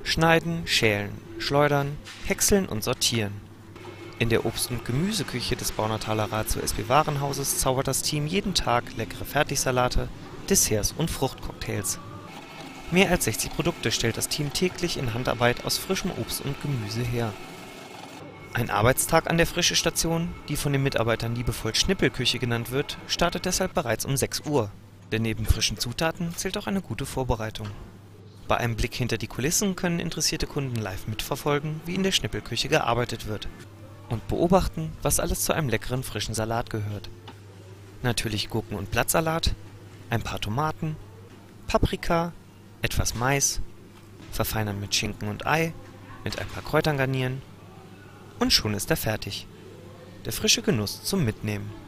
Schneiden, schälen, schleudern, häckseln und sortieren. In der Obst- und Gemüseküche des Baunatal Ratio SB Warenhauses zaubert das Team jeden Tag leckere Fertigsalate, Desserts und Fruchtcocktails. Mehr als 60 Produkte stellt das Team täglich in Handarbeit aus frischem Obst und Gemüse her. Ein Arbeitstag an der Frischestation, die von den Mitarbeitern liebevoll Schnippelküche genannt wird, startet deshalb bereits um 6 Uhr. Denn neben frischen Zutaten zählt auch eine gute Vorbereitung. Bei einem Blick hinter die Kulissen können interessierte Kunden live mitverfolgen, wie in der Schnippelküche gearbeitet wird. Und beobachten, was alles zu einem leckeren frischen Salat gehört. Natürlich Gurken- und Blattsalat, ein paar Tomaten, Paprika, etwas Mais, verfeinern mit Schinken und Ei, mit ein paar Kräutern garnieren und schon ist er fertig. Der frische Genuss zum Mitnehmen.